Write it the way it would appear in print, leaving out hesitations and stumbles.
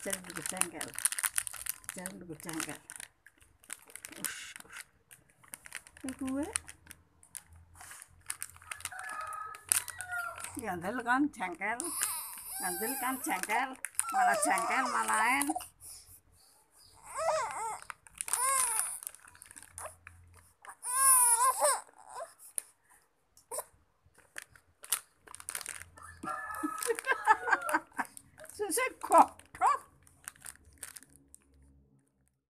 Jangan berjengkel. Jangan berjengkel. Gue ngandel kan jengkel, malah jengkel malahan.